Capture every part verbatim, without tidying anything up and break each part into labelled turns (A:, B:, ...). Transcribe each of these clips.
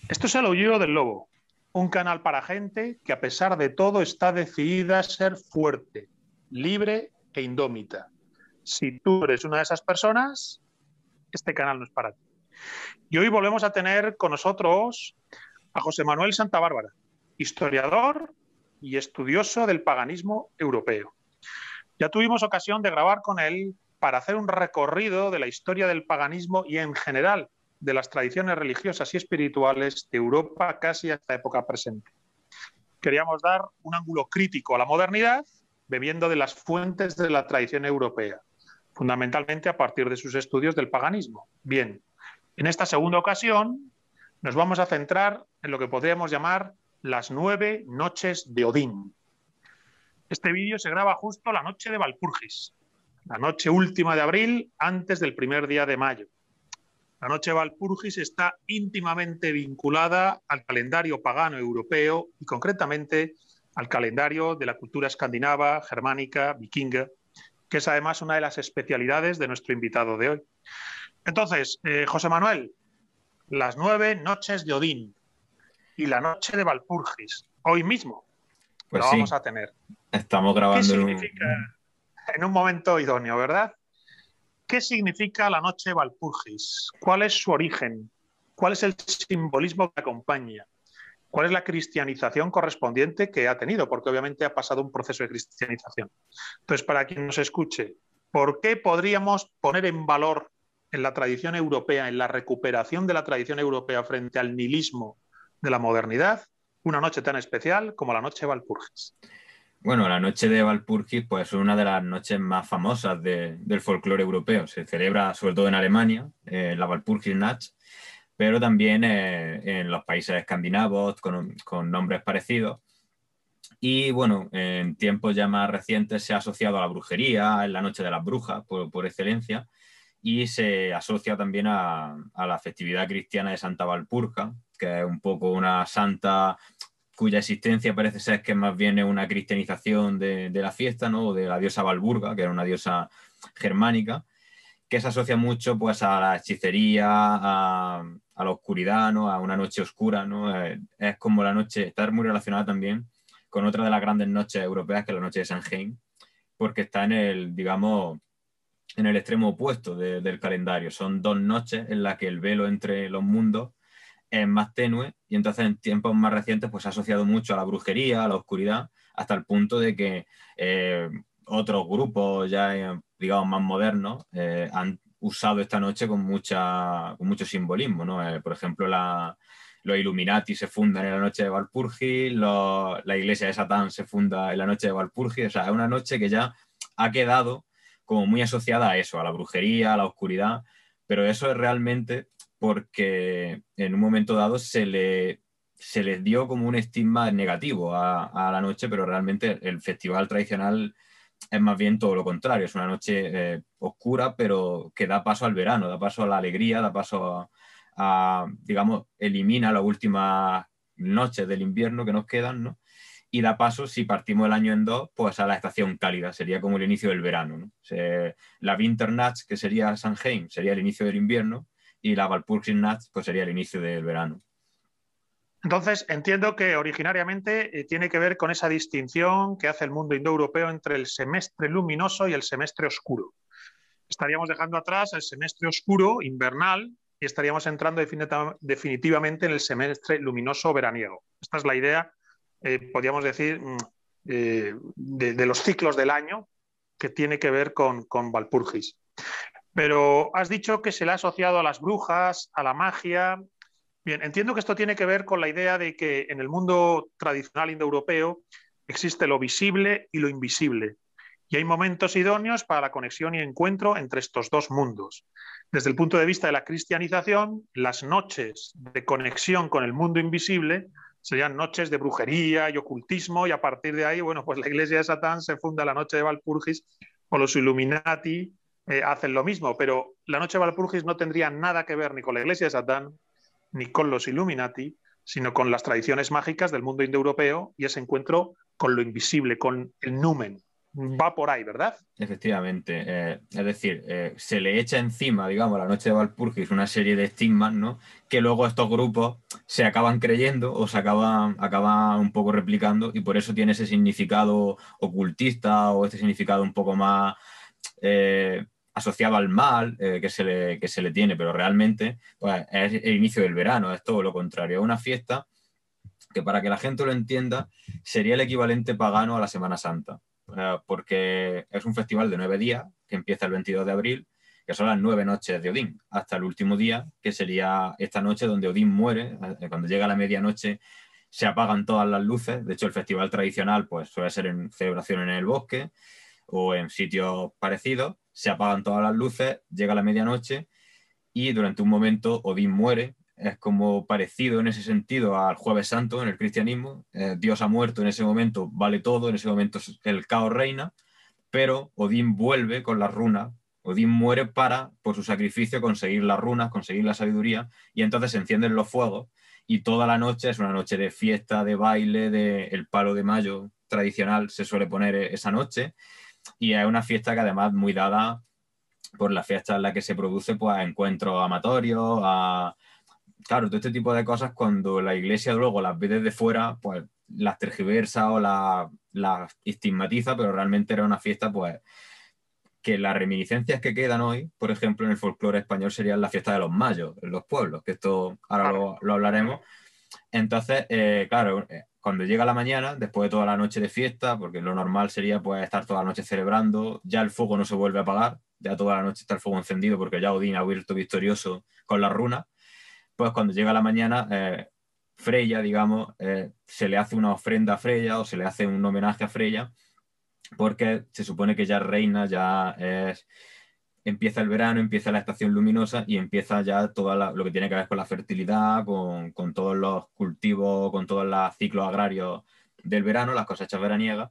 A: Esto es El Aullido del Lobo, un canal para gente que a pesar de todo está decidida a ser fuerte, libre e indómita. Si tú eres una de esas personas, este canal no es para ti. Y hoy volvemos a tener con nosotros a José Manuel Santabárbara, historiador y estudioso del paganismo europeo. Ya tuvimos ocasión de grabar con él para hacer un recorrido de la historia del paganismo y en general de las tradiciones religiosas y espirituales de Europa casi hasta época presente. Queríamos dar un ángulo crítico a la modernidad, bebiendo de las fuentes de la tradición europea, fundamentalmente a partir de sus estudios del paganismo. Bien, en esta segunda ocasión nos vamos a centrar en lo que podríamos llamar las nueve noches de Odín. Este vídeo se graba justo la noche de Walpurgis, la noche última de abril, antes del primer día de mayo. La noche de Walpurgis está íntimamente vinculada al calendario pagano europeo y concretamente al calendario de la cultura escandinava, germánica, vikinga, que es además una de las especialidades de nuestro invitado de hoy. Entonces, eh, José Manuel, las nueve noches de Odín y la noche de Walpurgis, hoy mismo
B: Pues
A: lo
B: sí,
A: vamos a tener.
B: estamos
A: ¿Qué
B: grabando en
A: significa,
B: un...
A: en un momento idóneo, verdad? ¿Qué significa la noche de Walpurgis? ¿Cuál es su origen? ¿Cuál es el simbolismo que acompaña? ¿Cuál es la cristianización correspondiente que ha tenido? Porque obviamente ha pasado un proceso de cristianización. Entonces, para quien nos escuche, ¿por qué podríamos poner en valor en la tradición europea, en la recuperación de la tradición europea frente al nihilismo de la modernidad, una noche tan especial como la noche de Walpurgis?
B: Bueno, la noche de Walpurgis pues, es una de las noches más famosas de, del folclore europeo. Se celebra sobre todo en Alemania, eh, la Walpurgisnacht, pero también eh, en los países escandinavos con, con nombres parecidos. Y bueno, en tiempos ya más recientes se ha asociado a la brujería, en la noche de las brujas, por, por excelencia, y se asocia también a, a la festividad cristiana de Santa Walpurga, que es un poco una santa cuya existencia parece ser que más bien es una cristianización de, de la fiesta, ¿no? O de la diosa Valburga, que era una diosa germánica, que se asocia mucho pues, a la hechicería, a, a la oscuridad, ¿no? A una noche oscura, ¿no? Es, es como la noche, está muy relacionada también con otra de las grandes noches europeas, que es la noche de Samhain, porque está en el, digamos, en el extremo opuesto de, del calendario. Son dos noches en las que el velo entre los mundos es más tenue y entonces en tiempos más recientes pues se ha asociado mucho a la brujería, a la oscuridad, hasta el punto de que eh, otros grupos ya, eh, digamos, más modernos eh, han usado esta noche con, mucha, con mucho simbolismo, ¿no? Eh, por ejemplo, la, los Illuminati se fundan en la noche de Walpurgis, los, la iglesia de Satán se funda en la noche de Walpurgis, o sea, es una noche que ya ha quedado como muy asociada a eso, a la brujería, a la oscuridad, pero eso es realmente porque en un momento dado se le, se les dio como un estigma negativo a, a la noche, pero realmente el festival tradicional es más bien todo lo contrario, es una noche eh, oscura, pero que da paso al verano, da paso a la alegría, da paso a, a digamos, elimina las últimas noches del invierno que nos quedan, ¿no? Y da paso, si partimos el año en dos, pues a la estación cálida, sería como el inicio del verano, ¿no? Se, la Winternacht, que sería Samhain, sería el inicio del invierno, y la Walpurgisnacht pues sería el inicio del verano.
A: Entonces, entiendo que originariamente eh, tiene que ver con esa distinción que hace el mundo indoeuropeo entre el semestre luminoso y el semestre oscuro. Estaríamos dejando atrás el semestre oscuro, invernal, y estaríamos entrando definitivamente en el semestre luminoso veraniego. Esta es la idea, eh, podríamos decir, eh, de, de los ciclos del año que tiene que ver con, con Walpurgis. Pero has dicho que se le ha asociado a las brujas, a la magia. Bien, entiendo que esto tiene que ver con la idea de que en el mundo tradicional indoeuropeo existe lo visible y lo invisible. Y hay momentos idóneos para la conexión y encuentro entre estos dos mundos. Desde el punto de vista de la cristianización, las noches de conexión con el mundo invisible serían noches de brujería y ocultismo, y a partir de ahí, bueno, pues la iglesia de Satán se funda la noche de Walpurgis, o los Illuminati eh, hacen lo mismo, pero la noche de Walpurgis no tendría nada que ver ni con la iglesia de Satán, ni con los Illuminati, sino con las tradiciones mágicas del mundo indoeuropeo y ese encuentro con lo invisible, con el numen. va por ahí, ¿verdad?
B: Efectivamente. Eh, es decir, eh, se le echa encima, digamos, la noche de Walpurgis una serie de estigmas, ¿no? Que luego estos grupos se acaban creyendo o se acaban, acaban un poco replicando, y por eso tiene ese significado ocultista o este significado un poco más eh, asociado al mal eh, que, se le, que se le tiene, pero realmente pues, es el inicio del verano, es todo lo contrario, es una fiesta que, para que la gente lo entienda, sería el equivalente pagano a la Semana Santa, eh, porque es un festival de nueve días que empieza el veintidós de abril, que son las nueve noches de Odín, hasta el último día, que sería esta noche donde Odín muere. Cuando llega la medianoche se apagan todas las luces. De hecho, el festival tradicional pues, suele ser en celebración en el bosque o en sitios parecidos. Se apagan todas las luces, llega la medianoche y durante un momento Odín muere. Es como parecido en ese sentido al Jueves Santo en el cristianismo. Eh, Dios ha muerto en ese momento, vale todo, en ese momento el caos reina, pero Odín vuelve con las runas. Odín muere para, por su sacrificio, conseguir las runas, conseguir la sabiduría, y entonces se encienden los fuegos y toda la noche es una noche de fiesta, de baile, de el palo de mayo tradicional se suele poner esa noche, y es una fiesta que además muy dada por la fiesta en la que se produce pues encuentros amatorios, a claro, todo este tipo de cosas, cuando la iglesia luego las ve desde fuera, pues las tergiversa o las la estigmatiza, pero realmente era una fiesta, pues, que las reminiscencias que quedan hoy, por ejemplo, en el folclore español, serían la fiesta de los mayos, en los pueblos, que esto ahora lo, lo hablaremos. Entonces, eh, claro, eh, cuando llega la mañana, después de toda la noche de fiesta, porque lo normal sería pues estar toda la noche celebrando, ya el fuego no se vuelve a apagar, ya toda la noche está el fuego encendido porque ya Odín ha vuelto victorioso con las runas. Pues cuando llega la mañana, eh, Freya, digamos, eh, se le hace una ofrenda a Freya o se le hace un homenaje a Freya, porque se supone que ya reina, ya es, empieza el verano, empieza la estación luminosa y empieza ya todo lo que tiene que ver con la fertilidad, con, con todos los cultivos, con todos los ciclos agrarios del verano, las cosechas veraniegas.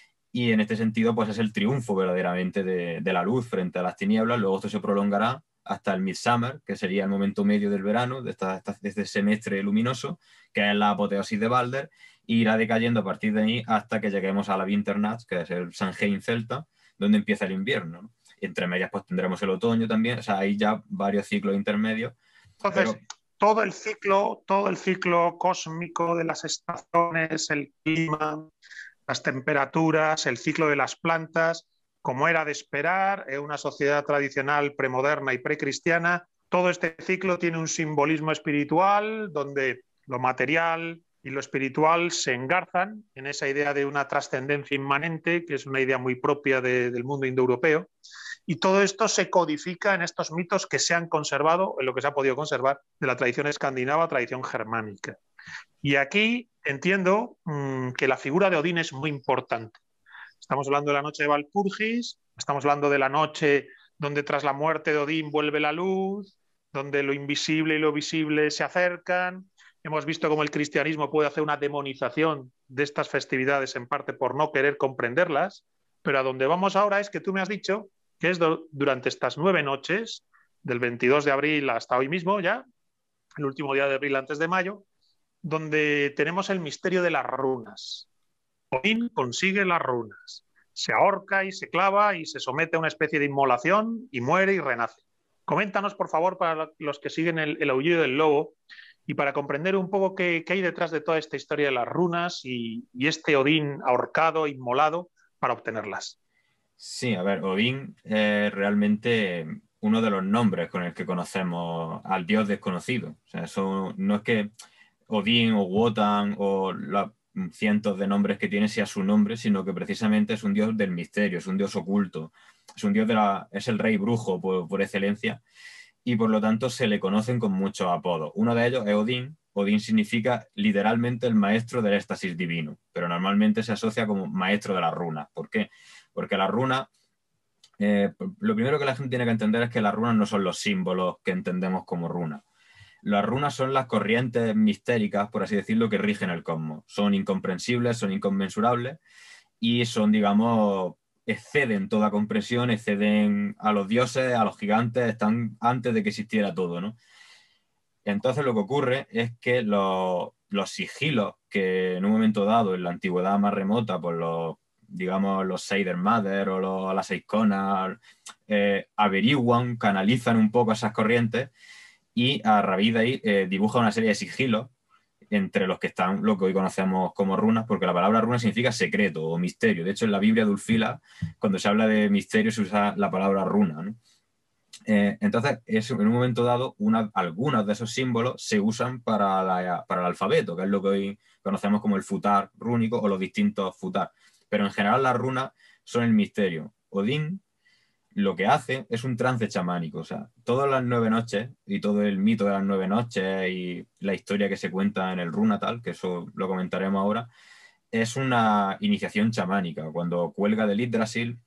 B: Y en este sentido, pues es el triunfo verdaderamente de, de la luz frente a las tinieblas. Luego esto se prolongará hasta el Midsummer, que sería el momento medio del verano, de, esta, de este semestre luminoso, que es la apoteosis de Balder, e irá decayendo a partir de ahí hasta que lleguemos a la Winternacht, que es el Samhain celta, donde empieza el invierno, ¿no? Y entre medias pues tendremos el otoño también, o sea, hay ya varios ciclos intermedios.
A: Entonces,
B: Pero
A: todo el ciclo, todo el ciclo cósmico de las estaciones, el clima, las temperaturas, el ciclo de las plantas, como era de esperar en una sociedad tradicional premoderna y precristiana, todo este ciclo tiene un simbolismo espiritual donde lo material y lo espiritual se engarzan en esa idea de una trascendencia inmanente, que es una idea muy propia de, del mundo indoeuropeo. Y todo esto se codifica en estos mitos que se han conservado, en lo que se ha podido conservar de la tradición escandinava, tradición germánica. Y aquí entiendo mmm, que la figura de Odín es muy importante. Estamos hablando de la noche de Walpurgis, estamos hablando de la noche donde tras la muerte de Odín vuelve la luz, donde lo invisible y lo visible se acercan. Hemos visto cómo el cristianismo puede hacer una demonización de estas festividades, en parte por no querer comprenderlas, pero a donde vamos ahora es que tú me has dicho que es do, durante estas nueve noches, del veintidós de abril hasta hoy mismo ya, el último día de abril antes de mayo, donde tenemos el misterio de las runas. Odín consigue las runas, se ahorca y se clava y se somete a una especie de inmolación y muere y renace. Coméntanos, por favor, para los que siguen el, el aullido del lobo y para comprender un poco qué, qué hay detrás de toda esta historia de las runas y, y este Odín ahorcado, inmolado, para obtenerlas.
B: Sí, a ver, Odín es realmente uno de los nombres con el que conocemos al dios desconocido. O sea, eso no es que Odín o Wotan o los cientos de nombres que tiene sea su nombre, sino que precisamente es un dios del misterio, es un dios oculto, es un dios de la, es el rey brujo por, por excelencia, y por lo tanto se le conocen con muchos apodos. Uno de ellos es Odín. Odín significa literalmente el maestro del éxtasis divino, pero normalmente se asocia como maestro de las runas. ¿Por qué? Porque las runas, eh, lo primero que la gente tiene que entender es que las runas no son los símbolos que entendemos como runas. Las runas son las corrientes mistéricas, por así decirlo, que rigen el cosmos. Son incomprensibles, son inconmensurables y son, digamos, exceden toda comprensión, exceden a los dioses, a los gigantes, están antes de que existiera todo, ¿no? Entonces lo que ocurre es que los, los sigilos que en un momento dado, en la antigüedad más remota, pues los digamos, los Seider Mother o los, las Eiskonas, eh, averiguan, canalizan un poco esas corrientes y a raíz de ahí eh, dibuja una serie de sigilos entre los que están lo que hoy conocemos como runas, porque la palabra runa significa secreto o misterio. De hecho, en la Biblia de Ulfila, cuando se habla de misterio, se usa la palabra runa, ¿no? Eh, entonces, es, en un momento dado, una, algunos de esos símbolos se usan para, la, para el alfabeto, que es lo que hoy conocemos como el futar rúnico o los distintos futar. Pero en general las runas son el misterio. Odín lo que hace es un trance chamánico. O sea, todas las nueve noches y todo el mito de las nueve noches y la historia que se cuenta en el Runatal, que eso lo comentaremos ahora, es una iniciación chamánica. Cuando cuelga del Yggdrasil,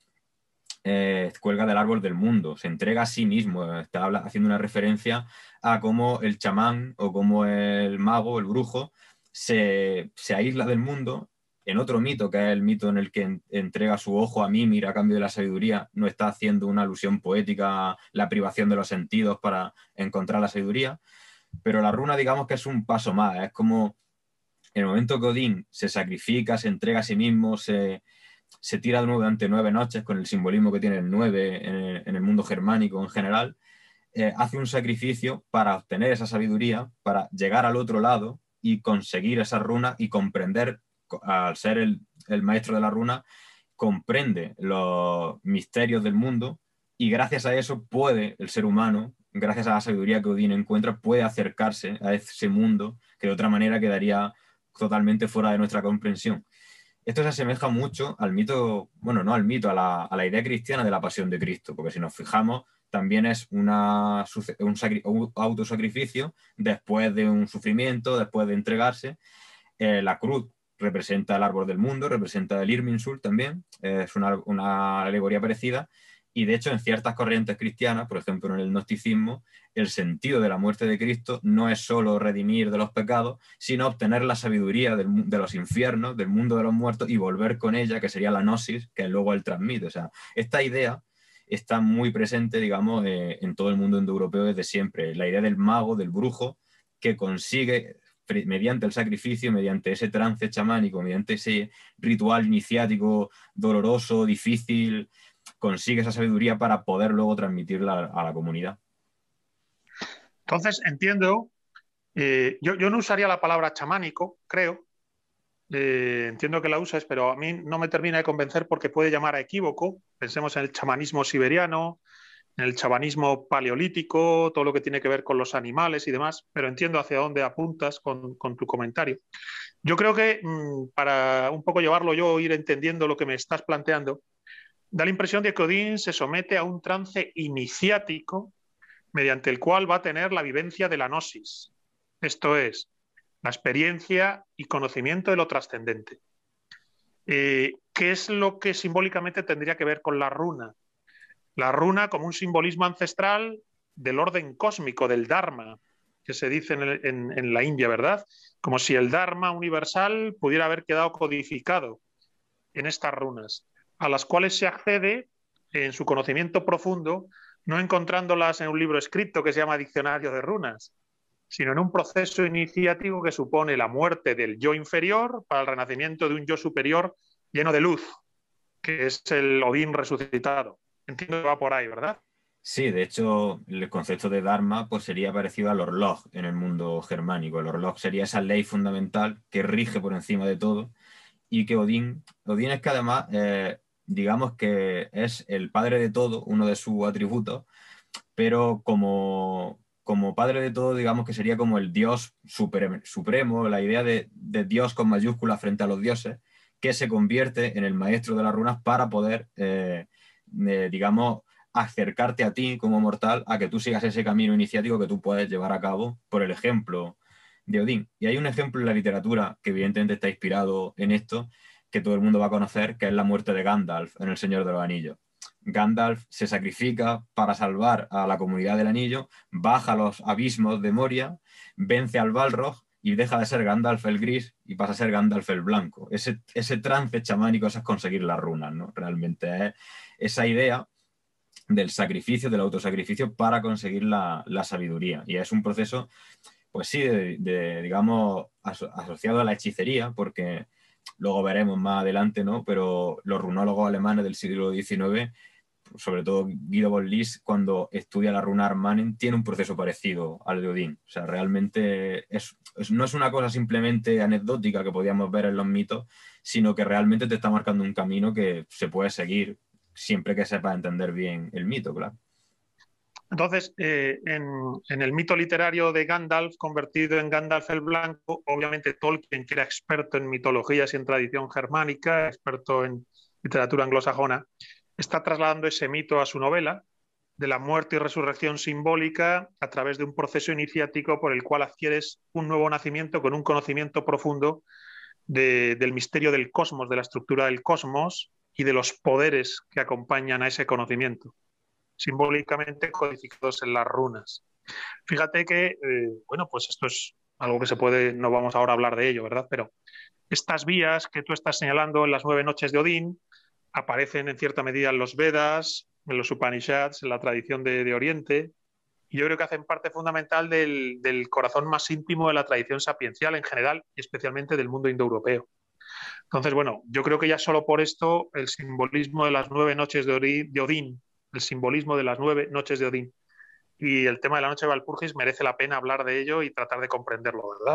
B: eh, cuelga del árbol del mundo, se entrega a sí mismo, está haciendo una referencia a cómo el chamán o cómo el mago, el brujo, se, se aísla del mundo. En otro mito, que es el mito en el que en, entrega su ojo a Mimir a cambio de la sabiduría, no está haciendo una alusión poética a la privación de los sentidos para encontrar la sabiduría, pero la runa digamos que es un paso más, es como en el momento que Odín se sacrifica, se entrega a sí mismo, se, se tira de nuevo durante nueve noches con el simbolismo que tiene el nueve en el, en el mundo germánico en general, eh, hace un sacrificio para obtener esa sabiduría, para llegar al otro lado y conseguir esa runa y comprender, al ser el, el maestro de la runa, comprende los misterios del mundo y gracias a eso puede el ser humano, gracias a la sabiduría que Odín encuentra, puede acercarse a ese mundo que de otra manera quedaría totalmente fuera de nuestra comprensión. Esto se asemeja mucho al mito, bueno, no al mito, a la, a la idea cristiana de la pasión de Cristo, porque si nos fijamos, también es una, un, un autosacrificio después de un sufrimiento, después de entregarse. Eh, la cruz representa el árbol del mundo, representa el Irminsul también, eh, es una, una alegoría parecida, y de hecho en ciertas corrientes cristianas, por ejemplo en el gnosticismo, el sentido de la muerte de Cristo no es solo redimir de los pecados, sino obtener la sabiduría del, de los infiernos, del mundo de los muertos, y volver con ella, que sería la gnosis, que luego él transmite. O sea, esta idea está muy presente, digamos, eh, en todo el mundo indoeuropeo desde siempre. La idea del mago, del brujo, que consigue, mediante el sacrificio, mediante ese trance chamánico, mediante ese ritual iniciático doloroso, difícil, consigue esa sabiduría para poder luego transmitirla a la comunidad.
A: Entonces, entiendo, eh, yo, yo no usaría la palabra chamánico, creo, eh, entiendo que la usas, pero a mí no me termina de convencer porque puede llamar a equívoco. Pensemos en el chamanismo siberiano, en el chamanismo paleolítico, todo lo que tiene que ver con los animales y demás, pero entiendo hacia dónde apuntas con, con tu comentario. Yo creo que mmm, para un poco llevarlo yo, ir entendiendo lo que me estás planteando, da la impresión de que Odín se somete a un trance iniciático mediante el cual va a tener la vivencia de la gnosis, esto es, la experiencia y conocimiento de lo trascendente. Eh, ¿Qué es lo que simbólicamente tendría que ver con la runa? La runa como un simbolismo ancestral del orden cósmico, del Dharma, que se dice en, el, en, en la India, ¿verdad? Como si el Dharma universal pudiera haber quedado codificado en estas runas, a las cuales se accede en su conocimiento profundo, no encontrándolas en un libro escrito que se llama Diccionario de Runas, sino en un proceso iniciático que supone la muerte del yo inferior para el renacimiento de un yo superior lleno de luz, que es el Odín resucitado. Entiendo que va por ahí, ¿verdad?
B: Sí, de hecho, el concepto de Dharma pues, sería parecido al Orlog en el mundo germánico. El Orlog sería esa ley fundamental que rige por encima de todo y que Odín, Odín es que además, eh, digamos que es el padre de todo, uno de sus atributos, pero como, como padre de todo, digamos que sería como el dios supremo, supremo la idea de, de Dios con mayúsculas frente a los dioses, que se convierte en el maestro de las runas para poder, eh, eh, digamos, acercarte a ti como mortal, a que tú sigas ese camino iniciático que tú puedes llevar a cabo por el ejemplo de Odín. Y hay un ejemplo en la literatura que evidentemente está inspirado en esto, que todo el mundo va a conocer, que es la muerte de Gandalf en El Señor de los Anillos. Gandalf se sacrifica para salvar a la comunidad del anillo, baja los abismos de Moria, vence al Balrog y deja de ser Gandalf el gris y pasa a ser Gandalf el blanco. Ese, ese trance chamánico es conseguir las runas, ¿no? Realmente es esa idea del sacrificio, del autosacrificio para conseguir la, la sabiduría. Y es un proceso, pues sí, de, de, digamos, aso asociado a la hechicería, porque luego veremos más adelante, ¿no? Pero los runólogos alemanes del siglo diecinueve, sobre todo Guido von Lys, cuando estudia la runa Armanen, tiene un proceso parecido al de Odín. O sea, realmente es, es, no es una cosa simplemente anecdótica que podíamos ver en los mitos, sino que realmente te está marcando un camino que se puede seguir siempre que sepas entender bien el mito, claro.
A: Entonces, eh, en, en el mito literario de Gandalf, convertido en Gandalf el Blanco, obviamente Tolkien, que era experto en mitologías y en tradición germánica, experto en literatura anglosajona, está trasladando ese mito a su novela de la muerte y resurrección simbólica a través de un proceso iniciático por el cual adquieres un nuevo nacimiento con un conocimiento profundo de, del misterio del cosmos, de la estructura del cosmos y de los poderes que acompañan a ese conocimiento, simbólicamente codificados en las runas. Fíjate que, eh, bueno, pues esto es algo que se puede, no vamos ahora a hablar de ello, ¿verdad? Pero estas vías que tú estás señalando en las nueve noches de Odín aparecen en cierta medida en los Vedas, en los Upanishads, en la tradición de, de Oriente, y yo creo que hacen parte fundamental del, del corazón más íntimo de la tradición sapiencial en general y especialmente del mundo indoeuropeo. Entonces, bueno, yo creo que ya solo por esto el simbolismo de las nueve noches de Odín, de Odín el simbolismo de las nueve noches de Odín y el tema de la noche de Walpurgis merece la pena hablar de ello y tratar de comprenderlo, ¿verdad?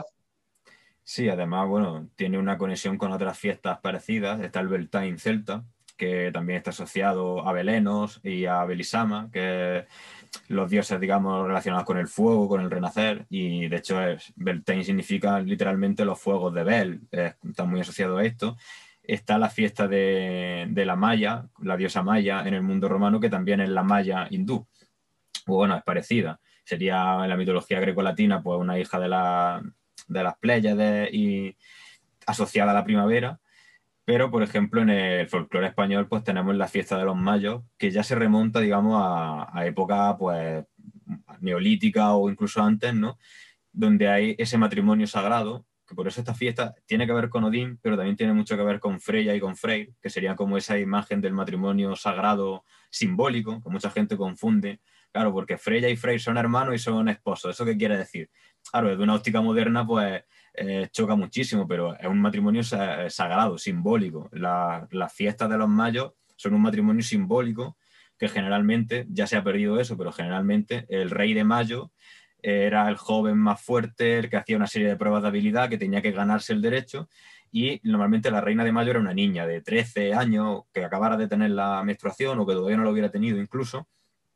B: Sí, además, bueno, tiene una conexión con otras fiestas parecidas. Está el Beltane celta, que también está asociado a Belenos y a Belisama, que los dioses, digamos, relacionados con el fuego, con el renacer, y de hecho es, Beltane significa literalmente los fuegos de Bel, eh, está muy asociado a esto. Está la fiesta de, de la Maya, la diosa Maya en el mundo romano, que también es la Maya hindú. Bueno, es parecida. Sería en la mitología grecolatina, pues una hija de, la, de las Pléyades y asociada a la primavera. Pero, por ejemplo, en el folclore español, pues tenemos la fiesta de los mayos, que ya se remonta, digamos, a, a época, pues, neolítica o incluso antes, ¿no? Donde hay ese matrimonio sagrado, que por eso esta fiesta tiene que ver con Odín, pero también tiene mucho que ver con Freya y con Freyr, que sería como esa imagen del matrimonio sagrado simbólico, que mucha gente confunde. Claro, porque Freya y Freyr son hermanos y son esposos. ¿Eso qué quiere decir? Claro, desde una óptica moderna, pues eh, choca muchísimo, pero es un matrimonio sa sagrado, simbólico. La, las fiestas de los mayos son un matrimonio simbólico que generalmente, ya se ha perdido eso, pero generalmente el rey de mayo era el joven más fuerte, el que hacía una serie de pruebas de habilidad, que tenía que ganarse el derecho, y normalmente la reina de mayo era una niña de trece años que acabara de tener la menstruación o que todavía no lo hubiera tenido incluso.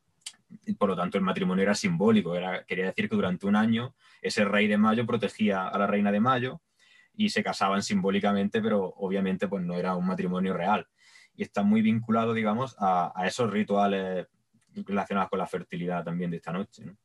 B: Y por lo tanto el matrimonio era simbólico, era, quería decir que durante un año ese rey de mayo protegía a la reina de mayo y se casaban simbólicamente, pero obviamente pues no era un matrimonio real. Y está muy vinculado, digamos, a, a esos rituales relacionados con la fertilidad también de esta noche, ¿no?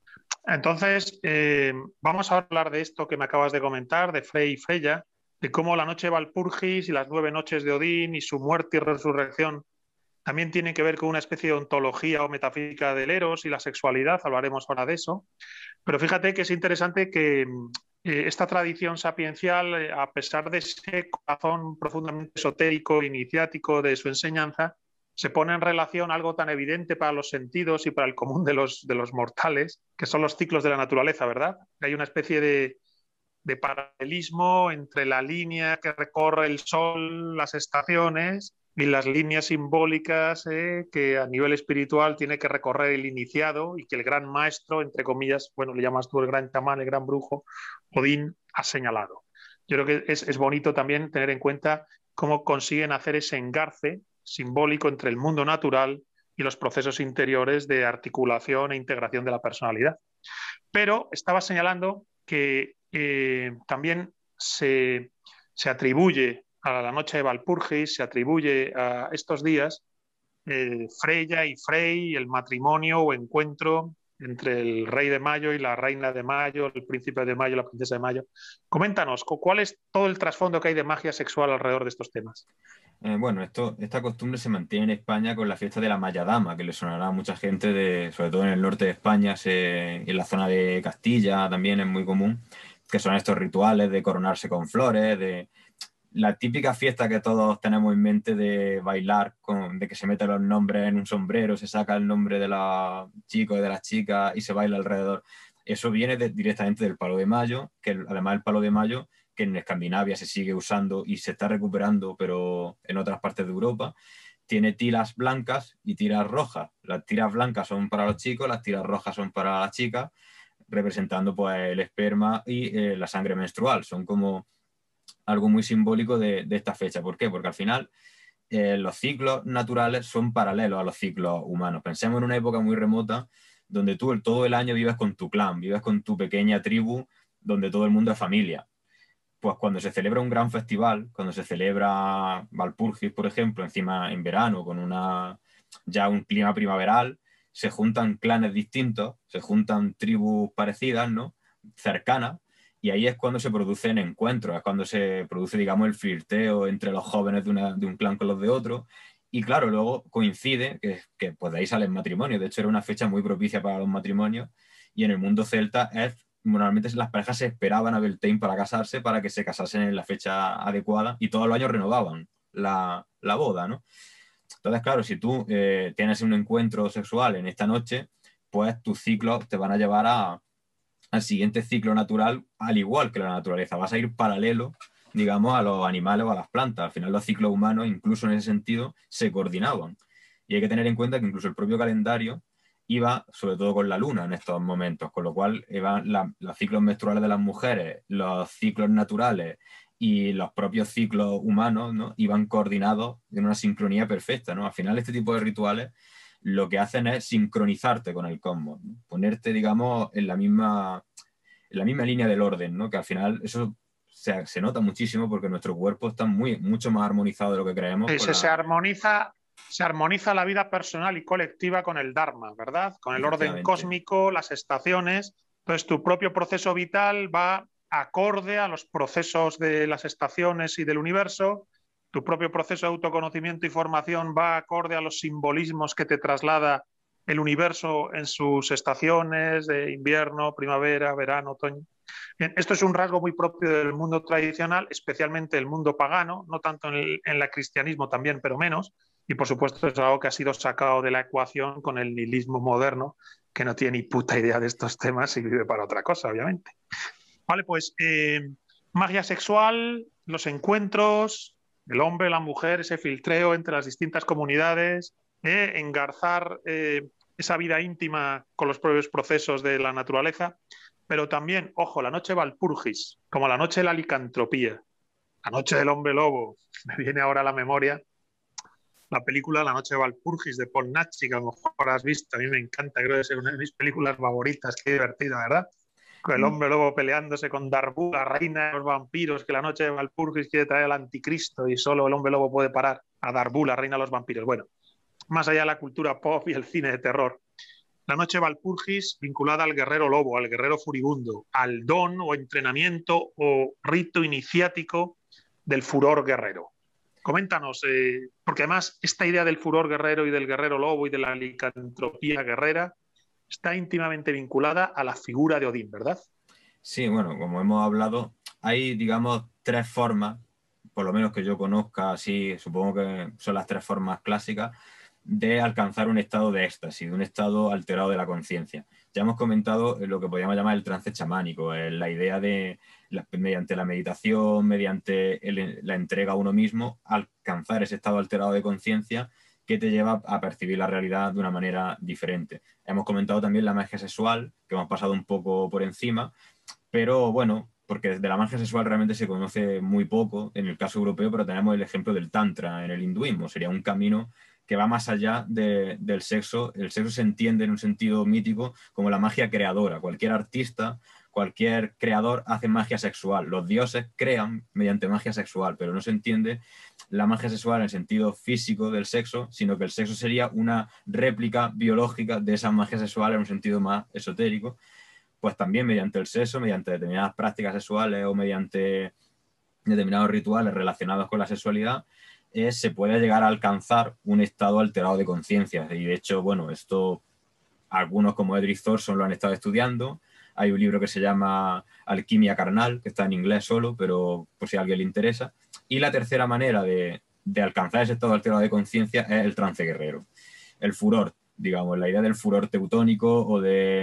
A: Entonces, eh, vamos a hablar de esto que me acabas de comentar, de Frey y Freya, de cómo la noche de Walpurgis y las nueve noches de Odín y su muerte y resurrección también tienen que ver con una especie de ontología o metafísica del eros y la sexualidad, hablaremos ahora de eso. Pero fíjate que es interesante que eh, esta tradición sapiencial, eh, a pesar de ese corazón profundamente esotérico e iniciático de su enseñanza, se pone en relación algo tan evidente para los sentidos y para el común de los, de los mortales, que son los ciclos de la naturaleza, ¿verdad? Hay una especie de, de paralelismo entre la línea que recorre el sol, las estaciones, y las líneas simbólicas eh, que a nivel espiritual tiene que recorrer el iniciado y que el gran maestro, entre comillas, bueno, le llamas tú el gran chamán, el gran brujo, Odín, ha señalado. Yo creo que es, es bonito también tener en cuenta cómo consiguen hacer ese engarce simbólico entre el mundo natural y los procesos interiores de articulación e integración de la personalidad. Pero estaba señalando que eh, también se, se atribuye a la noche de Walpurgis, se atribuye a estos días eh, Freya y Frey, el matrimonio o encuentro entre el rey de Mayo y la reina de Mayo, el príncipe de Mayo, la princesa de Mayo. Coméntanos, ¿cuál es todo el trasfondo que hay de magia sexual alrededor de estos temas?
B: Eh, bueno, esto, esta costumbre se mantiene en España con la fiesta de la Mayadama, que le sonará a mucha gente, de, sobre todo en el norte de España, se, en la zona de Castilla también es muy común, que son estos rituales de coronarse con flores, de la típica fiesta que todos tenemos en mente de bailar, con, de que se meten los nombres en un sombrero, se saca el nombre de los chicos y de las chicas y se baila alrededor. Eso viene de, directamente del palo de mayo, que además el palo de mayo, que en Escandinavia se sigue usando y se está recuperando, pero en otras partes de Europa, tiene tiras blancas y tiras rojas. Las tiras blancas son para los chicos, las tiras rojas son para las chicas, representando pues el esperma y eh, la sangre menstrual. Son como algo muy simbólico de, de esta fecha. ¿Por qué? Porque al final eh, los ciclos naturales son paralelos a los ciclos humanos. Pensemos en una época muy remota donde tú todo el año vives con tu clan, vives con tu pequeña tribu, donde todo el mundo es familia. Pues cuando se celebra un gran festival, cuando se celebra Walpurgis, por ejemplo, encima en verano, con una, ya un clima primaveral, se juntan clanes distintos, se juntan tribus parecidas, ¿no? Cercanas, y ahí es cuando se producen encuentros, es cuando se produce, digamos, el flirteo entre los jóvenes de, una, de un clan con los de otro. Y claro, luego coincide que, que pues de ahí salen matrimonios. De hecho, era una fecha muy propicia para los matrimonios, y en el mundo celta es normalmente las parejas se esperaban a Beltane para casarse, para que se casasen en la fecha adecuada, y todos los años renovaban la, la boda, ¿no? Entonces, claro, si tú eh, tienes un encuentro sexual en esta noche, pues tus ciclos te van a llevar a, al siguiente ciclo natural, al igual que la naturaleza. Vas a ir paralelo, digamos, a los animales o a las plantas. Al final los ciclos humanos, incluso en ese sentido, se coordinaban. Y hay que tener en cuenta que incluso el propio calendario iba sobre todo con la luna en estos momentos, con lo cual iban la, los ciclos menstruales de las mujeres, los ciclos naturales y los propios ciclos humanos, ¿no? Iban coordinados en una sincronía perfecta, ¿no? Al final este tipo de rituales lo que hacen es sincronizarte con el cosmos, ¿no? Ponerte, digamos, en la misma, en la misma línea del orden, ¿no? Que al final eso se, se nota muchísimo porque nuestro cuerpo está muy, mucho más armonizado de lo que creemos.
A: Sí,
B: Con
A: se, se
B: la...
A: armoniza, se armoniza la vida personal y colectiva con el Dharma, ¿verdad? Con el orden
B: Efectivamente.
A: cósmico, las estaciones. Entonces, tu propio proceso vital va acorde a los procesos de las estaciones y del universo. Tu propio proceso de autoconocimiento y formación va acorde a los simbolismos que te traslada el universo en sus estaciones de invierno, primavera, verano, otoño. Bien, esto es un rasgo muy propio del mundo tradicional, especialmente el mundo pagano, no tanto en el, en el cristianismo también, pero menos. Y por supuesto es algo que ha sido sacado de la ecuación con el nihilismo moderno, que no tiene ni puta idea de estos temas y vive para otra cosa, obviamente. Vale, pues eh, magia sexual, los encuentros, el hombre, la mujer, ese filtreo entre las distintas comunidades, eh, engarzar eh, esa vida íntima con los propios procesos de la naturaleza. Pero también, ojo, la noche Walpurgis, como la noche de la licantropía, la noche del hombre lobo. Me viene ahora a la memoria la película La noche de Walpurgis de Paul Naschy, que a lo mejor has visto. A mí me encanta, creo que es una de mis películas favoritas. Qué divertida, ¿verdad? Con el hombre lobo peleándose con Darbu, la reina de los vampiros, que la noche de Walpurgis quiere traer al anticristo y solo el hombre lobo puede parar a Darbu, la reina de los vampiros. Bueno, más allá de la cultura pop y el cine de terror. La noche Walpurgis vinculada al guerrero lobo, al guerrero furibundo, al don o entrenamiento o rito iniciático del furor guerrero. Coméntanos, eh, porque además esta idea del furor guerrero y del guerrero lobo y de la licantropía guerrera está íntimamente vinculada a la figura de Odín, ¿verdad?
B: Sí, bueno, como hemos hablado, hay, digamos, tres formas, por lo menos que yo conozca, así, supongo que son las tres formas clásicas, de alcanzar un estado de éxtasis, de un estado alterado de la conciencia. Ya hemos comentado lo que podríamos llamar el trance chamánico, la idea de, la, mediante la meditación, mediante el, la entrega a uno mismo, alcanzar ese estado alterado de conciencia que te lleva a percibir la realidad de una manera diferente. Hemos comentado también la magia sexual, que hemos pasado un poco por encima, pero bueno, porque de la magia sexual realmente se conoce muy poco en el caso europeo, pero tenemos el ejemplo del tantra en el hinduismo. Sería un camino que va más allá de, del sexo. El sexo se entiende en un sentido mítico como la magia creadora. Cualquier artista, cualquier creador hace magia sexual. Los dioses crean mediante magia sexual, pero no se entiende la magia sexual en el sentido físico del sexo, sino que el sexo sería una réplica biológica de esa magia sexual en un sentido más esotérico. Pues también mediante el sexo, mediante determinadas prácticas sexuales o mediante determinados rituales relacionados con la sexualidad, eh, se puede llegar a alcanzar un estado alterado de conciencia. Y de hecho, bueno, esto algunos como Edric Thorson lo han estado estudiando. Hay un libro que se llama Alquimia Carnal, que está en inglés solo, pero por si a alguien le interesa. Y la tercera manera de, de alcanzar ese estado alterado de conciencia es el trance guerrero. El furor, digamos, la idea del furor teutónico o de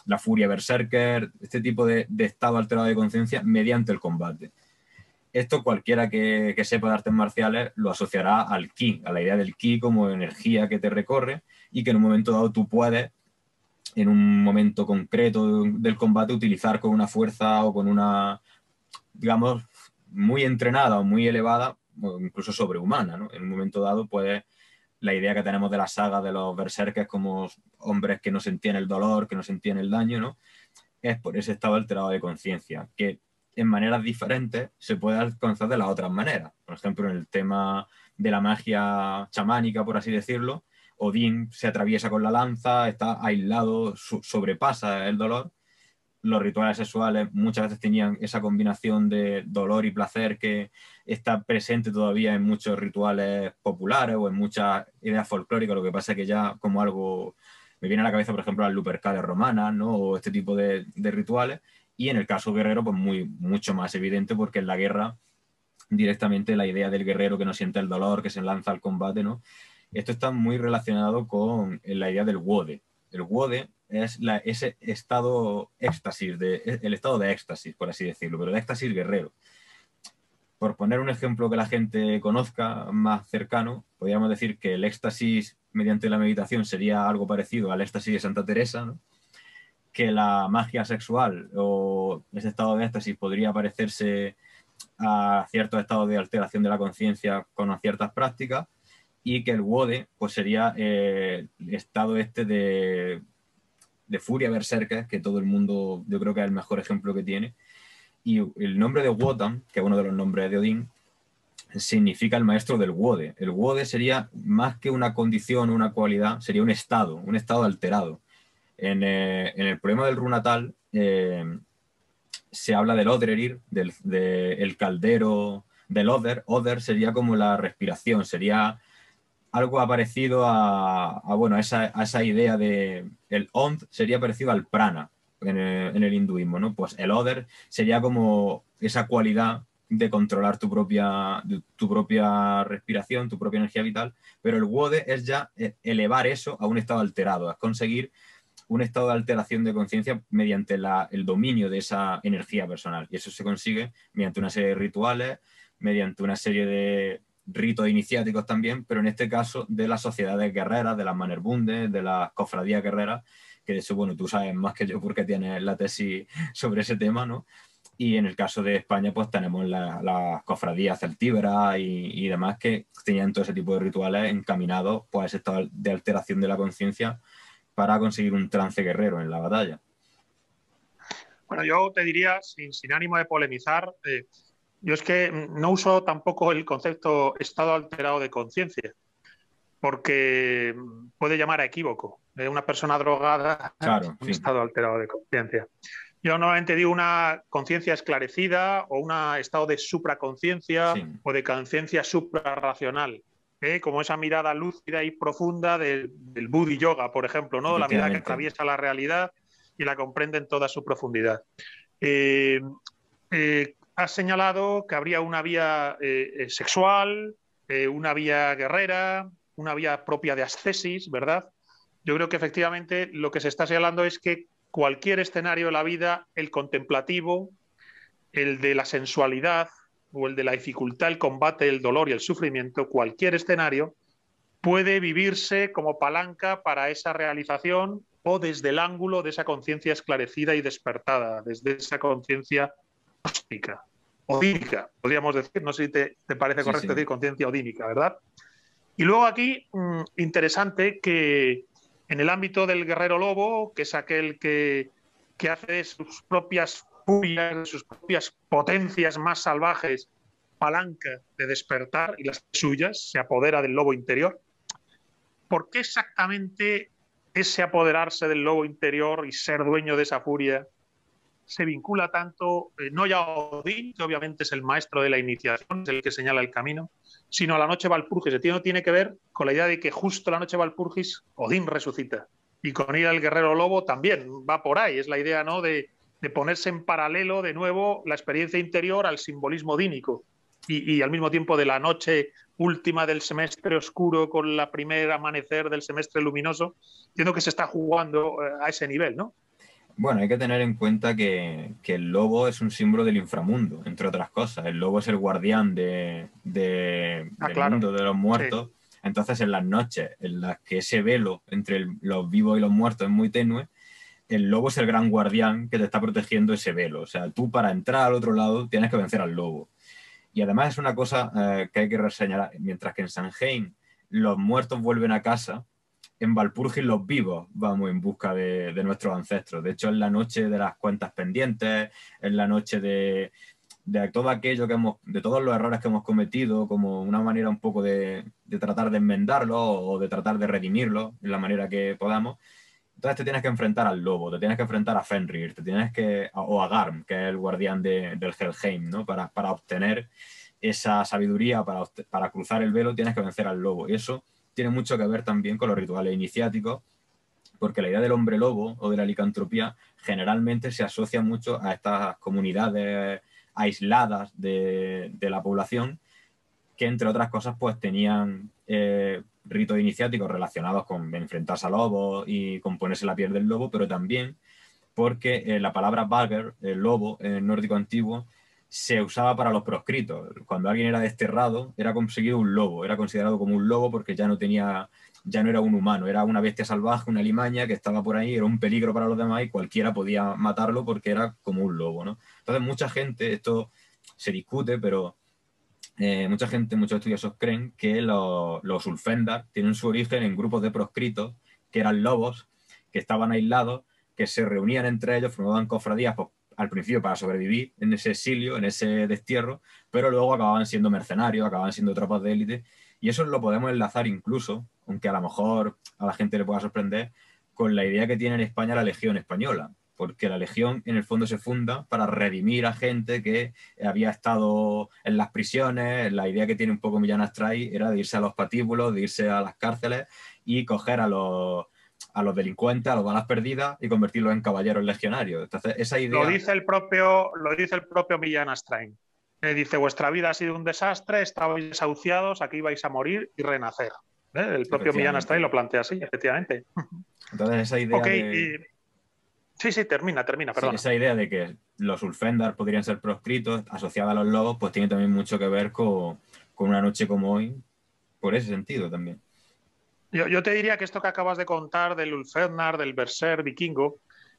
B: la furia berserker, este tipo de, de estado alterado de conciencia mediante el combate. Esto cualquiera que, que sepa de artes marciales lo asociará al ki, a la idea del ki como energía que te recorre y que en un momento dado tú puedes, en un momento concreto del combate, utilizar con una fuerza o con una, digamos, muy entrenada o muy elevada, o incluso sobrehumana, ¿no? En un momento dado puedes... La idea que tenemos de la saga de los berserkers como hombres que no sentían el dolor, que no sentían el daño, ¿no? Es por ese estado alterado de conciencia, que en maneras diferentes se puede alcanzar de las otras maneras. Por ejemplo, en el tema de la magia chamánica, por así decirlo, Odín se atraviesa con la lanza, está aislado, sobrepasa el dolor. Los rituales sexuales muchas veces tenían esa combinación de dolor y placer que está presente todavía en muchos rituales populares o en muchas ideas folclóricas. Lo que pasa es que ya como algo... Me viene a la cabeza, por ejemplo, las Lupercales romanas, ¿no? O este tipo de, de rituales. Y en el caso guerrero, pues muy, mucho más evidente, porque en la guerra directamente la idea del guerrero que no siente el dolor, que se lanza al combate, ¿no? Esto está muy relacionado con la idea del wode. El wode es la, ese estado éxtasis, de, el estado de éxtasis, por así decirlo, pero de éxtasis guerrero. Por poner un ejemplo que la gente conozca más cercano, podríamos decir que el éxtasis mediante la meditación sería algo parecido al éxtasis de Santa Teresa, ¿no? Que la magia sexual o ese estado de éxtasis podría parecerse a ciertos estados de alteración de la conciencia con ciertas prácticas, y que el wode pues sería eh, el estado este de, de furia berserker, que todo el mundo, yo creo que es el mejor ejemplo que tiene. Y el nombre de Wotan, que es uno de los nombres de Odín, significa el maestro del wode. El wode sería más que una condición o una cualidad, sería un estado, un estado alterado. En, eh, en el poema del Runatal eh, se habla del Odrerir, del de, el caldero del Oder. Oder sería como la respiración, sería algo parecido a, a, bueno, a, esa, a esa idea de... El Ond sería parecido al prana en el, en el hinduismo, ¿no? Pues el Oder sería como esa cualidad de controlar tu propia, tu propia respiración, tu propia energía vital, pero el wode es ya elevar eso a un estado alterado, es conseguir un estado de alteración de conciencia mediante la, el dominio de esa energía personal. Y eso se consigue mediante una serie de rituales, mediante una serie de ritos iniciáticos también, pero en este caso de las sociedades guerreras, de las manerbundes, de las cofradías guerreras, que de eso, bueno, tú sabes más que yo porque tienes la tesis sobre ese tema, ¿no? Y en el caso de España, pues tenemos las la cofradías celtíberas y, y demás que tenían todo ese tipo de rituales encaminados pues, a ese estado de alteración de la conciencia para conseguir un trance guerrero en la batalla.
A: Bueno, yo te diría, sin, sin ánimo de polemizar, eh, yo es que no uso tampoco el concepto estado alterado de conciencia, porque puede llamar a equívoco. Eh, una persona drogada,
B: claro,
A: un
B: sí.
A: estado alterado de conciencia. Yo normalmente digo una conciencia esclarecida o un estado de supraconciencia, sí, o de conciencia suprarracional, ¿eh? Como esa mirada lúcida y profunda del, del Buddhi Yoga, por ejemplo, ¿no? La mirada que atraviesa la realidad y la comprende en toda su profundidad. Eh, eh, has señalado que habría una vía eh, sexual, eh, una vía guerrera, una vía propia de ascesis, ¿verdad? Yo creo que efectivamente lo que se está señalando es que cualquier escenario de la vida, el contemplativo, el de la sensualidad o el de la dificultad, el combate, el dolor y el sufrimiento, cualquier escenario puede vivirse como palanca para esa realización o desde el ángulo de esa conciencia esclarecida y despertada, desde esa conciencia gnóstica, odínica, podríamos decir, no sé si te, te parece sí, correcto sí. decir conciencia odínica, ¿verdad? Y luego aquí, mmm, interesante que en el ámbito del guerrero lobo, que es aquel que, que hace de sus propias furias, de sus propias potencias más salvajes, palanca de despertar y las suyas, se apodera del lobo interior. ¿Por qué exactamente ese apoderarse del lobo interior y ser dueño de esa furia se vincula tanto, eh, no ya a Odín, que obviamente es el maestro de la iniciación, es el que señala el camino, sino a la noche Valpurgis? No tiene que ver con la idea de que justo la noche Valpurgis Odín resucita. Y con ir al guerrero lobo también va por ahí. Es la idea, ¿no?, de, de ponerse en paralelo de nuevo la experiencia interior al simbolismo odínico. Y, y al mismo tiempo de la noche última del semestre oscuro con la primer amanecer del semestre luminoso, entiendo que se está jugando eh, a ese nivel, ¿no?
B: Bueno, hay que tener en cuenta que, que el lobo es un símbolo del inframundo, entre otras cosas. El lobo es el guardián de, de,
A: Ah,
B: del
A: claro.
B: mundo de los
A: Sí.
B: muertos. Entonces, en las noches en las que ese velo entre el- los vivos y los muertos es muy tenue, el lobo es el gran guardián que te está protegiendo ese velo. O sea, tú para entrar al otro lado tienes que vencer al lobo. Y además es una cosa eh, que hay que reseñar. Mientras que en Samhain los muertos vuelven a casa, en Walpurgis los vivos vamos en busca de, de nuestros ancestros. De hecho, es la noche de las cuentas pendientes, es la noche de, de todo aquello que hemos, de todos los errores que hemos cometido, como una manera un poco de, de tratar de enmendarlo o de tratar de redimirlo en la manera que podamos. Entonces te tienes que enfrentar al lobo, te tienes que enfrentar a Fenrir, te tienes que, o a Garm, que es el guardián de, del Helheim, ¿no? Para, para obtener esa sabiduría, para, para cruzar el velo, tienes que vencer al lobo. Y eso tiene mucho que ver también con los rituales iniciáticos, porque la idea del hombre lobo o de la licantropía generalmente se asocia mucho a estas comunidades aisladas de, de la población, que entre otras cosas pues tenían eh, ritos iniciáticos relacionados con enfrentarse a lobos y con ponerse la piel del lobo, pero también porque eh, la palabra bagger, el lobo, en el nórdico antiguo, se usaba para los proscritos. Cuando alguien era desterrado, era conseguido un lobo, era considerado como un lobo porque ya no tenía, ya no era un humano, era una bestia salvaje, una limaña que estaba por ahí, era un peligro para los demás y cualquiera podía matarlo porque era como un lobo, ¿no? Entonces mucha gente, esto se discute, pero eh, mucha gente, muchos estudiosos creen que los, los Ulfendar tienen su origen en grupos de proscritos, que eran lobos, que estaban aislados, que se reunían entre ellos, formaban cofradías pues, al principio para sobrevivir en ese exilio, en ese destierro, pero luego acababan siendo mercenarios, acababan siendo tropas de élite, y eso lo podemos enlazar incluso, aunque a lo mejor a la gente le pueda sorprender, con la idea que tiene en España la Legión Española, porque la Legión en el fondo se funda para redimir a gente que había estado en las prisiones. La idea que tiene un poco Millán Astray era de irse a los patíbulos, de irse a las cárceles y coger a los, a los delincuentes, a los balas perdidas y convertirlos en caballeros legionarios. Entonces, esa
A: Lo
B: idea...
A: dice el propio, lo dice el propio Millán Astray. Eh, dice, vuestra vida ha sido un desastre, estabais desahuciados, aquí vais a morir y renacer. ¿Eh? El propio Millán Astray
B: Efectivamente.
A: lo plantea así, efectivamente.
B: Entonces, esa idea
A: Ok,
B: de...
A: y... sí, sí, termina, termina,
B: Sí,
A: perdona.
B: esa idea de que los Ulfendar podrían ser proscritos asociada a los lobos, pues tiene también mucho que ver con, con una noche como hoy, por ese sentido también.
A: Yo, yo te diría que esto que acabas de contar del Ulfhednar, del Berserk vikingo,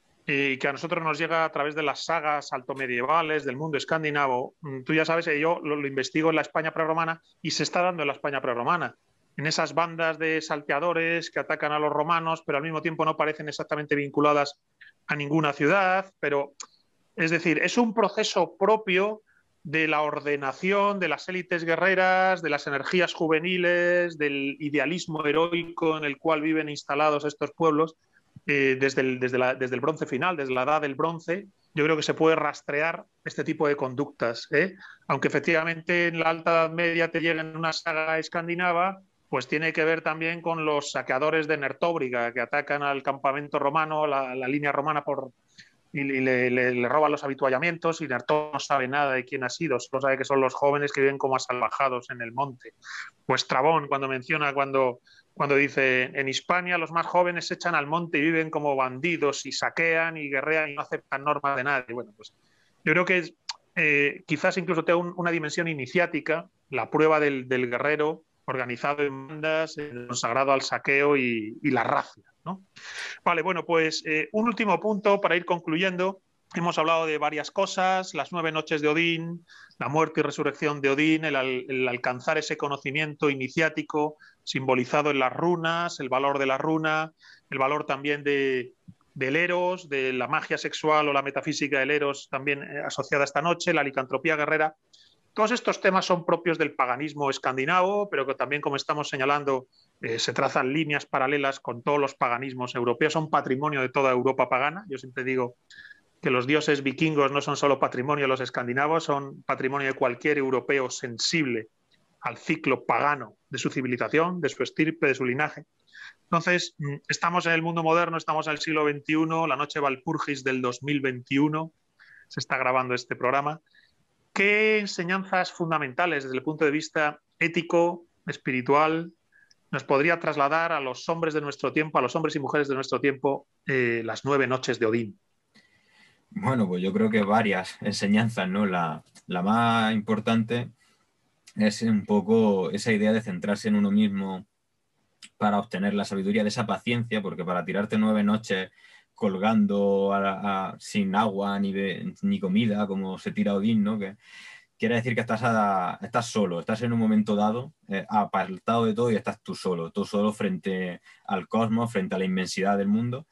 A: y que a nosotros nos llega a través de las sagas altomedievales del mundo escandinavo, tú ya sabes que yo lo, lo investigo en la España prerromana y se está dando en la España prerromana, en esas bandas de salteadores que atacan a los romanos, pero al mismo tiempo no parecen exactamente vinculadas a ninguna ciudad, pero es decir, es un proceso propio de la ordenación de las élites guerreras, de las energías juveniles, del idealismo heroico en el cual viven instalados estos pueblos eh, desde, el, desde, la, desde el bronce final, desde la edad del bronce. Yo creo que se puede rastrear este tipo de conductas, ¿eh? Aunque efectivamente en la Alta Edad Media te lleguen una saga escandinava, pues tiene que ver también con los saqueadores de Nertóbriga que atacan al campamento romano, la, la línea romana por, y le, le, le roban los habituallamientos y Nertón no sabe nada de quién ha sido, solo sabe que son los jóvenes que viven como asalvajados en el monte. Pues Trabón cuando menciona, cuando, cuando dice en Hispania los más jóvenes se echan al monte y viven como bandidos y saquean y guerrean y no aceptan normas de nadie. Bueno, pues yo creo que eh, quizás incluso tenga un, una dimensión iniciática, la prueba del, del guerrero organizado en bandas, eh, consagrado al saqueo y, y la racia, ¿no? Vale, bueno, pues eh, un último punto para ir concluyendo. Hemos hablado de varias cosas, las nueve noches de Odín, la muerte y resurrección de Odín, el, el alcanzar ese conocimiento iniciático simbolizado en las runas, el valor de la runa, el valor también de, del Eros, de la magia sexual o la metafísica del Eros también eh, asociada a esta noche, la licantropía guerrera. Todos estos temas son propios del paganismo escandinavo, pero que también, como estamos señalando, eh, se trazan líneas paralelas con todos los paganismos europeos, son patrimonio de toda Europa pagana. Yo siempre digo que los dioses vikingos no son solo patrimonio de los escandinavos, son patrimonio de cualquier europeo sensible al ciclo pagano de su civilización, de su estirpe, de su linaje. Entonces, estamos en el mundo moderno, estamos en el siglo veintiuno, la noche Walpurgis del dos mil veintiuno, se está grabando este programa. ¿Qué enseñanzas fundamentales desde el punto de vista ético, espiritual, nos podría trasladar a los hombres de nuestro tiempo, a los hombres y mujeres de nuestro tiempo, eh, las nueve noches de Odín?
B: Bueno, pues yo creo que varias enseñanzas, ¿no? La, la más importante es un poco esa idea de centrarse en uno mismo para obtener la sabiduría, de esa paciencia, porque para tirarte nueve noches colgando a, a, sin agua ni, de, ni comida, como se tira Odín, ¿no? Que quiere decir que estás, a, estás solo, estás en un momento dado, eh, apartado de todo y estás tú solo, tú solo frente al cosmos, frente a la inmensidad del mundo.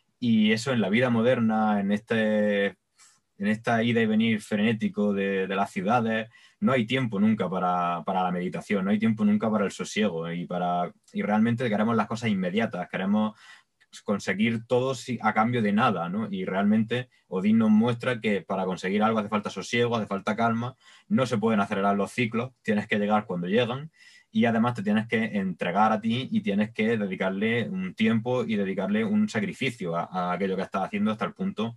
B: Y eso en la vida moderna, en este, en esta ida y venir frenético de, de las ciudades, no hay tiempo nunca para, para la meditación, no hay tiempo nunca para el sosiego y, para, y realmente queremos las cosas inmediatas, queremos conseguir todo a cambio de nada, ¿no? Y realmente Odín nos muestra que para conseguir algo hace falta sosiego, hace falta calma, no se pueden acelerar los ciclos, tienes que llegar cuando llegan y además te tienes que entregar a ti y tienes que dedicarle un tiempo y dedicarle un sacrificio a, a aquello que estás haciendo hasta el punto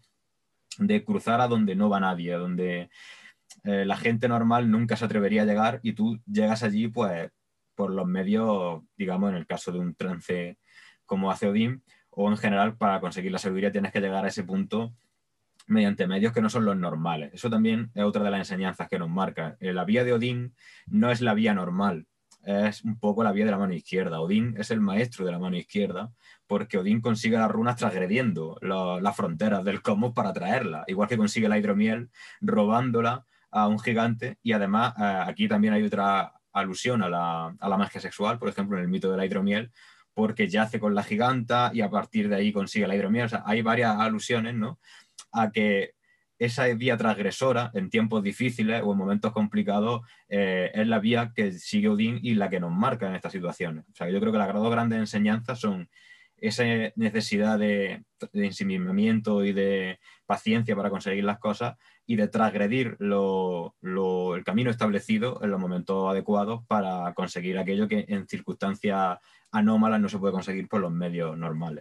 B: de cruzar a donde no va nadie, a donde eh, la gente normal nunca se atrevería a llegar y tú llegas allí pues por los medios, digamos, en el caso de un trance como hace Odín, o en general para conseguir la sabiduría tienes que llegar a ese punto mediante medios que no son los normales. Eso también es otra de las enseñanzas que nos marca. La vía de Odín no es la vía normal, es un poco la vía de la mano izquierda. Odín es el maestro de la mano izquierda porque Odín consigue las runas transgrediendo lo, las fronteras del cosmos para traerlas, igual que consigue la hidromiel robándola a un gigante y además eh, aquí también hay otra alusión a la, a la magia sexual, por ejemplo en el mito de la hidromiel, porque yace con la giganta y a partir de ahí consigue la hidromiel. O sea, hay varias alusiones, ¿no?, a que esa vía transgresora en tiempos difíciles o en momentos complicados eh, es la vía que sigue Odín y la que nos marca en estas situaciones. O sea, yo creo que las dos grandes enseñanzas son esa necesidad de, de ensimismamiento y de paciencia para conseguir las cosas y de transgredir lo, lo, el camino establecido en los momentos adecuados para conseguir aquello que en circunstancias anómalas no se puede conseguir por los medios normales.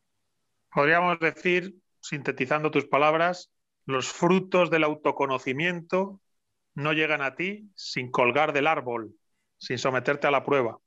A: Podríamos decir, sintetizando tus palabras, los frutos del autoconocimiento no llegan a ti sin colgar del árbol, sin someterte a la prueba.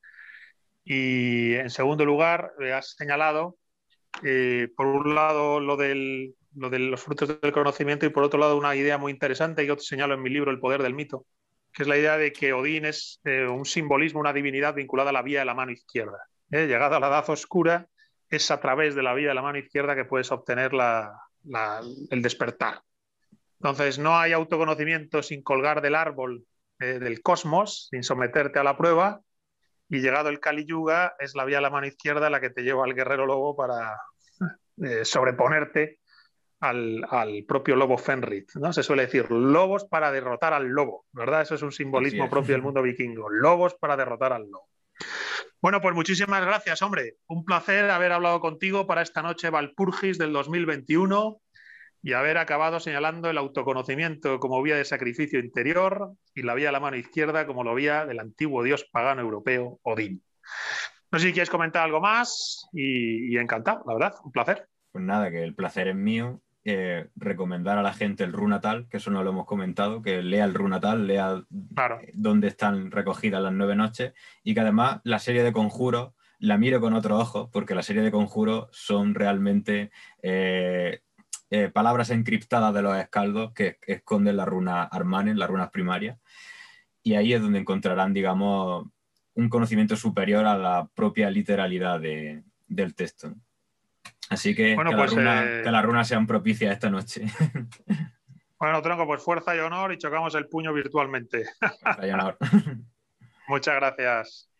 A: Y en segundo lugar, has señalado, eh, por un lado, lo, del, lo de los frutos del conocimiento y por otro lado, una idea muy interesante que yo te señalo en mi libro, El poder del mito, que es la idea de que Odín es eh, un simbolismo, una divinidad vinculada a la vía de la mano izquierda. ¿Eh? Llegada a la edad oscura, es a través de la vía de la mano izquierda que puedes obtener la, la, el despertar. Entonces, no hay autoconocimiento sin colgar del árbol eh, del cosmos, sin someterte a la prueba, y llegado el Kali Yuga, es la vía de la mano izquierda la que te lleva al guerrero lobo para eh, sobreponerte al, al propio lobo Fenrir, ¿no? Se suele decir lobos para derrotar al lobo, ¿verdad? Eso es un simbolismo
B: es.
A: propio del mundo vikingo, lobos para derrotar al lobo. Bueno, pues muchísimas gracias, hombre. Un placer haber hablado contigo para esta noche Walpurgis del dos mil veintiuno y haber acabado señalando el autoconocimiento como vía de sacrificio interior y la vía de la mano izquierda como la vía del antiguo dios pagano europeo, Odín. No sé si quieres comentar algo más y, y encantado, la verdad, un placer.
B: Pues nada, que el placer es mío. Eh, recomendar a la gente el Runatal, que eso no lo hemos comentado, que lea el Runatal, lea
A: claro.
B: dónde están recogidas las nueve noches y que además la serie de conjuros la mire con otro ojo, porque la serie de conjuros son realmente eh, eh, palabras encriptadas de los escaldos que, que esconden la runa Armanen, las runas primarias, y ahí es donde encontrarán, digamos, un conocimiento superior a la propia literalidad de, del texto. Así que
A: bueno,
B: que,
A: pues,
B: la runa,
A: eh...
B: que las runas sean propicias esta noche.
A: Bueno, tronco, pues fuerza y honor y chocamos el puño virtualmente.
B: Fuerza y honor.
A: Muchas gracias.